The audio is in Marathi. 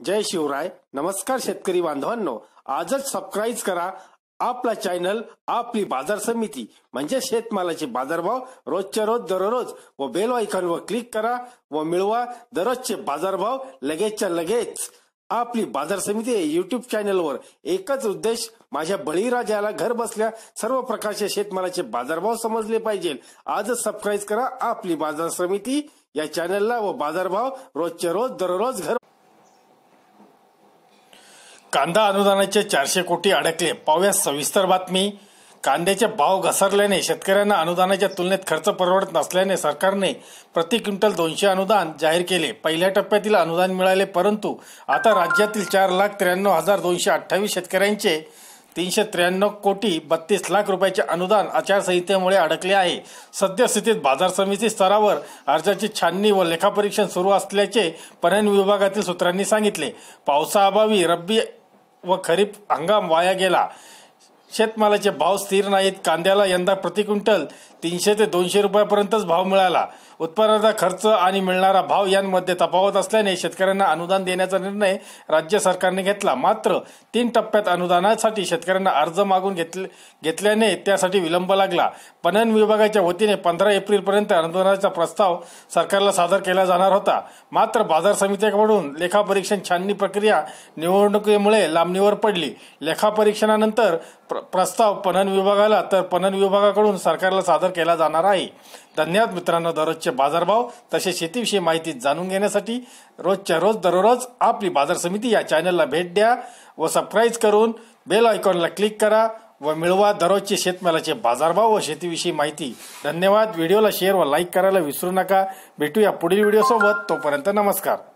जय शिवराय. नमस्कार शेतकरी बांधवांनो, आजच सबस्क्राईब करा आपला चॅनल आपली बाजार समिती म्हणजे शेतमालाचे बाजारभाव रोजच्या रोज दररोज व बेल आयकॉनवर क्लिक करा व मिळवा दररोजचे बाजारभाव लगेचच्या लगेच. आपली बाजार समिती YouTube चॅनलवर एकच उद्देश, माझ्या बळीराजाला घर बसल्या सर्व प्रकारचे शेतमालाचे बाजारभाव समजले पाहिजे. आजच सबस्क्राईब करा आपली बाजार समिती या चॅनलला व बाजारभाव रोजच्या रोज दररोज घर. कांदा अनुदानाचे 400 कोटी अडकले. पाहूया सविस्तर बातमी. कांद्याचे भाव घसरल्याने शेतकऱ्यांना अनुदानाच्या तुलनेत खर्च परवडत नसल्याने सरकारने प्रति क्विंटल 200 अनुदान जाहीर केले. पहिल्या टप्प्यातील अनुदान मिळाले, परंतु आता राज्यातील 4,93,228 शेतकऱ्यांचे 393 कोटी 32 लाख रुपयाचे अनुदान आचारसंहितेमुळे अडकले आहे. सद्यस्थितीत बाजार समिती स्तरावर अर्जाची छाननी व लेखापरीक्षण सुरू असल्याचे पणन विभागातील सूत्रांनी सांगितले. पावसाअभावी रब्बी व खरीप हंगाम वाया गेला. शेतमालाचे भाव स्थिर नाहीत. कांद्याला यंदा प्रति क्विंटल 300 ते 200 रुपयापर्यंतच भाव मिळाला. उत्पादनाचा खर्च आणि मिळणारा भाव यांमध्ये तफावत असल्याने शेतकऱ्यांना अनुदान देण्याचा निर्णय राज्य सरकारने घेतला. मात्र 3 टप्प्यात अनुदानासाठी शेतकऱ्यांना अर्ज मागून घेतल्याने त्यासाठी विलंब लागला. पणन विभागाच्या वतीने 15 एप्रिलपर्यंत अनुदानाचा प्रस्ताव सरकारला सादर केला जाणार होता. मात्र बाजार समितीकडून लेखापरीक्षण छाननी प्रक्रिया निवडणुकीमुळे लांबणीवर पडली. लेखापरीक्षणानंतर प्रस्ताव पणन विभागाला तर पणन विभागाकडून सरकारला सादर केला जाणार आहे. धन्यवाद मित्रांनो. दररोजचे बाजारभाव तसेच शेतीविषयी माहिती जाणून घेण्यासाठी रोजच्या रोज दररोज आपली बाजार समिती या चॅनलला भेट द्या व सबस्क्राईब करून बेल आयकॉनला क्लिक करा व मिळवा दररोजचे शेतमालाचे बाजारभाव व शेतीविषयी माहिती. धन्यवाद. व्हिडिओला शेअर व लाईक करायला विसरू नका. भेटूया पुढील व्हिडिओ सोबत. तोपर्यंत नमस्कार.